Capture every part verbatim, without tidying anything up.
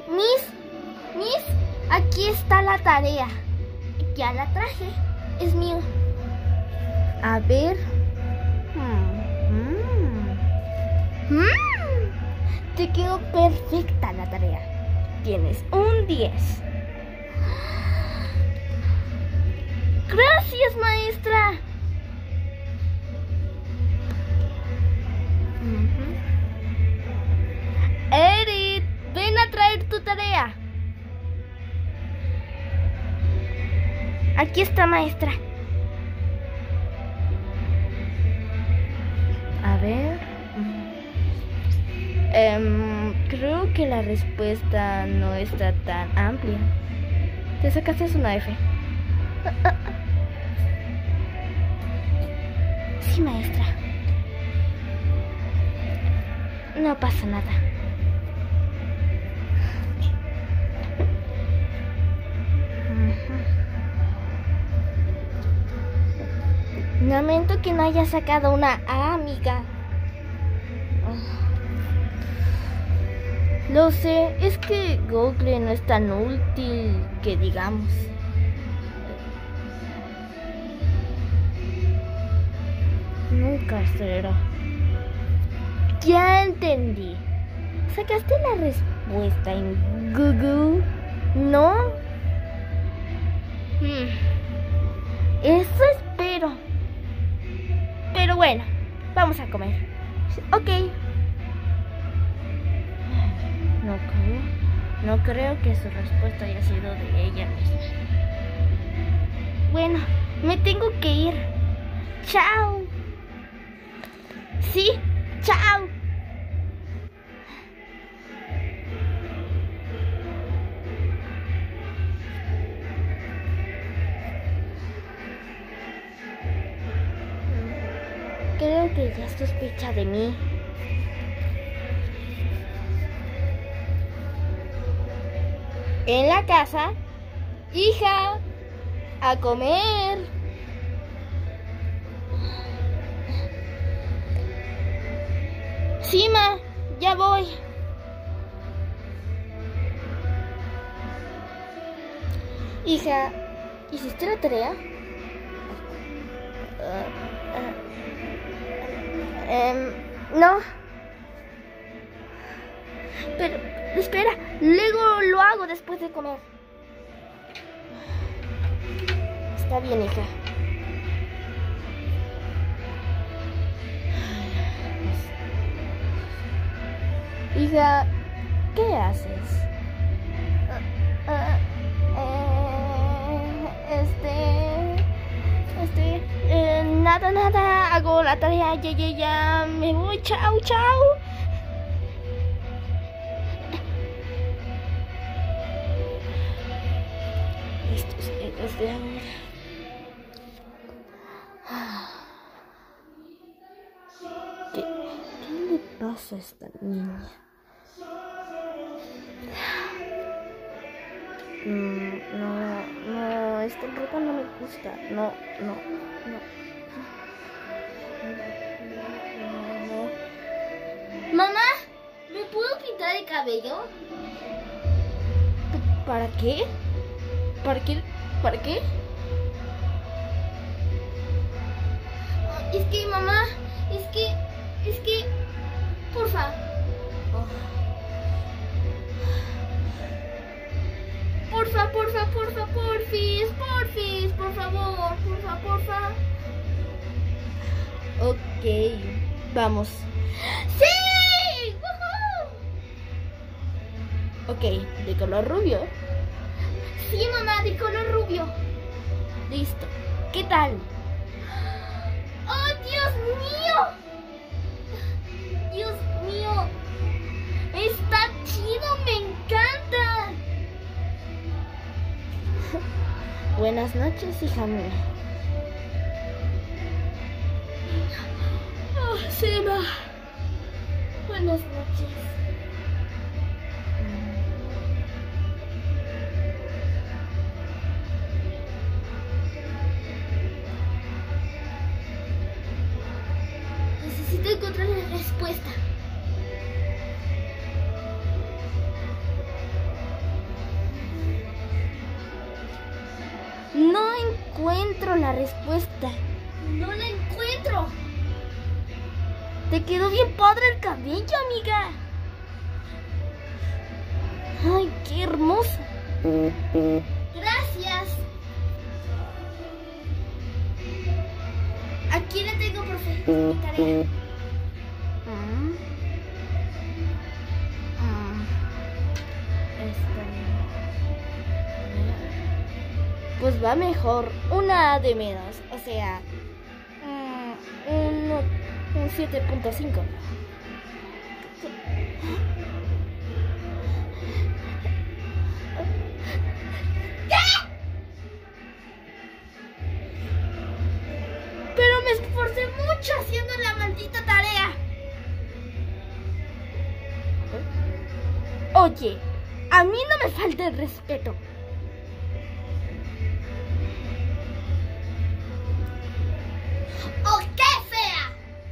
Miss, Miss, aquí está la tarea. Ya la traje, es mío. A ver. Hmm. Mm. Mm. Te quedó perfecta la tarea. Tienes un diez. Gracias, maestra. Uh-huh. Edith, ven a traer tu tarea. Aquí está, maestra. A ver. Um, creo que la respuesta no está tan amplia. Te sacaste una F. Sí, maestra. No pasa nada. Lamento que no haya sacado una A, amiga. Lo sé, es que Google no es tan útil que digamos. Nunca será. Ya entendí. ¿Sacaste la respuesta en Google? ¿No? Hmm. Eso espero. Pero bueno, vamos a comer. Ok. No creo. No creo que su respuesta haya sido de ella misma. Bueno, me tengo que ir. Chao. Sí, chao. Creo que ya sospecha de mí. En la casa, hija, a comer. Sí, ma, ya voy. Hija, ¿hiciste la tarea? Uh, uh, um, no. Pero, espera, luego lo hago después de comer. Está bien, hija. Hija, ¿qué haces? Uh, uh, eh, este... Este... Eh, nada, nada. Hago la tarea, ya, ya, ya. Me voy, chao, chao. Estos celos de ahora. ¿Qué, ¿Qué le pasa a esta niña? Mm, no, no, esta ropa no me gusta. No, no, no. No, no. Mamá, ¿me puedo pintar el cabello? ¿Para qué? ¿Para qué? ¿Para qué? Es que, mamá, es que, es que, porfa. Oh. Porfa, porfa, porfa, porfis, porfis, por favor, porfa, porfa. Ok, vamos. ¡Sí! ¡Woohoo! Ok, de color rubio. Sí, mamá, de color rubio. Listo. ¿Qué tal? ¡Oh, Dios mío! Dios mío. Está chido, me encanta. Buenas noches, hija mía. Oh, Seba. Buenas noches. Necesito encontrar la respuesta. encuentro la respuesta. No la encuentro. Te quedó bien padre el cabello, amiga. Ay, qué hermosa. Gracias. Aquí la tengo, profe. Mi tarea. Mm. Mm. Esta. Pues va mejor. Una de menos. O sea, mm, un, un siete punto cinco. Pero me esforcé mucho haciendo la maldita tarea. Oye, a mí no me falta el respeto. ¡Oh, qué fea!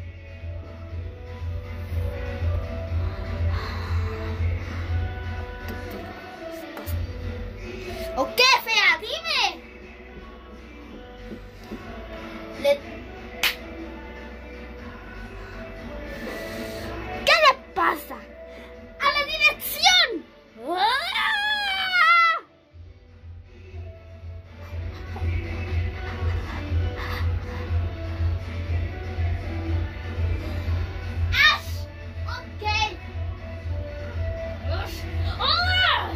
¡Oh, qué fea! ¡Dime! Le... ¿Qué le pasa? ¡A la dirección! ¡Ah! ¡Ash! ¡Ok! ¡Ash! ¡Hola!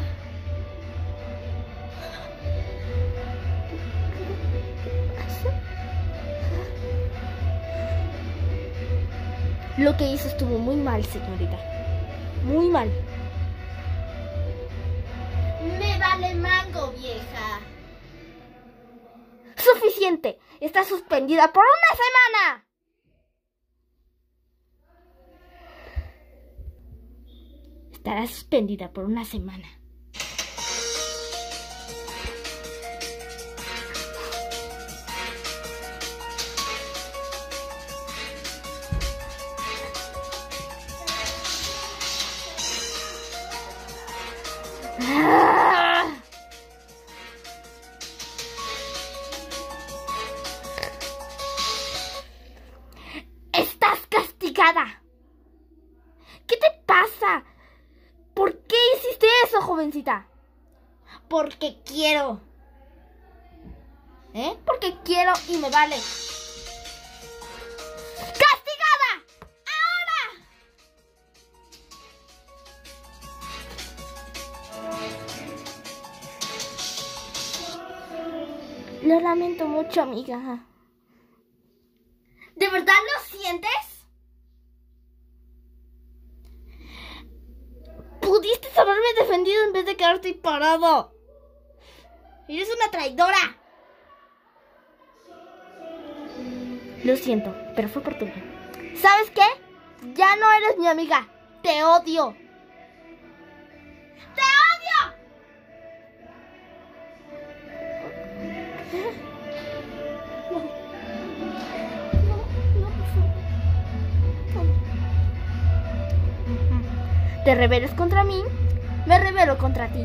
Lo que hizo estuvo muy mal, señorita. Muy mal. Me vale mango, vieja. Suficiente. Está suspendida por una semana. Estará suspendida por una semana. ¡Ah! Estás castigada. ¿Qué te pasa? ¿Por qué hiciste eso, jovencita? Porque quiero. ¿Eh? Porque quiero y me vale. ¡Castigada! ¡Ahora! Lo lamento mucho, amiga. ¿De verdad lo sientes? Pudiste haberme defendido en vez de quedarte ahí parado. Eres una traidora. Lo siento, pero fue por tu bien. ¿Sabes qué? Ya no eres mi amiga. Te odio. ¡Te odio! No. No, no, por favor. No. ¿Te rebeles contra mí? Me rebelo contra ti.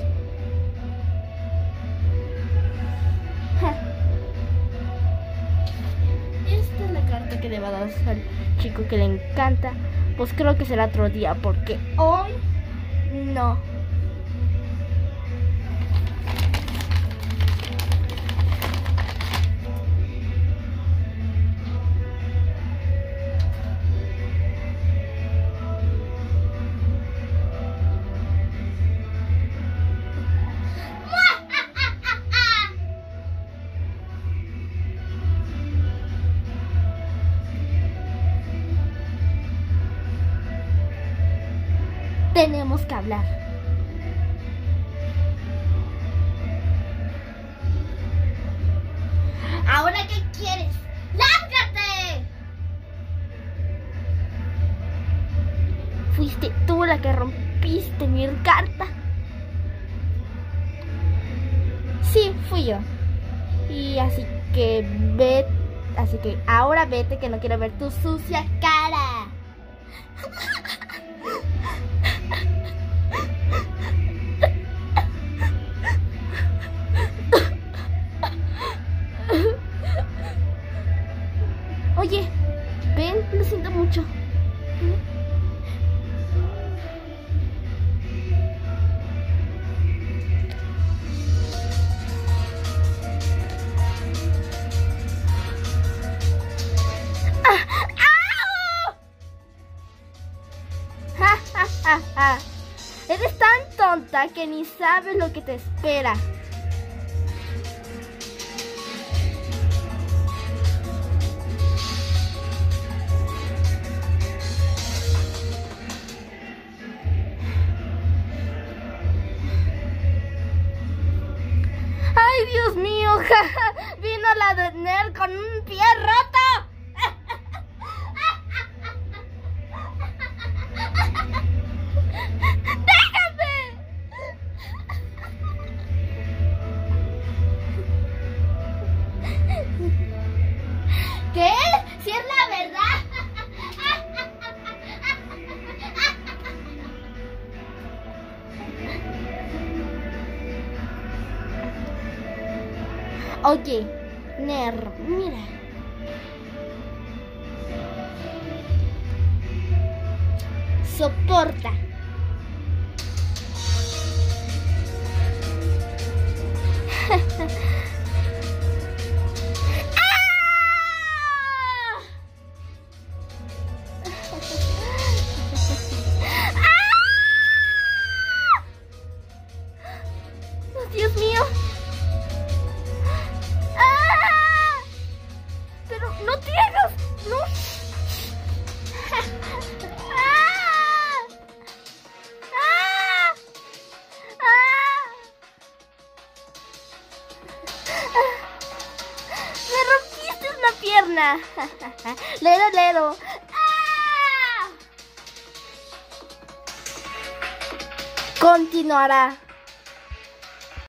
Esta es la carta que le va a dar al chico que le encanta. Pues creo que será otro día, porque hoy no. Tenemos que hablar. ¿Ahora qué quieres? ¡Lárgate! Fuiste tú la que rompiste mi carta. Sí, fui yo. Y así que ve, así que ahora vete, que no quiero ver tu sucia cara. Eres tan tonta que ni sabes lo que te espera. ¡Ay, Dios mío! Vino la de Nerd con un pie roto. ¡Déjame! ¿Qué? Si es la verdad. Oye, Nerd, mira. Soporta. Dios mío. ¡Ah! Pero no te hagas, no. ¡Ah! ¡Ah! ¡Ah! Me rompiste una pierna. Lero, lero. ¡Ah! Continuará.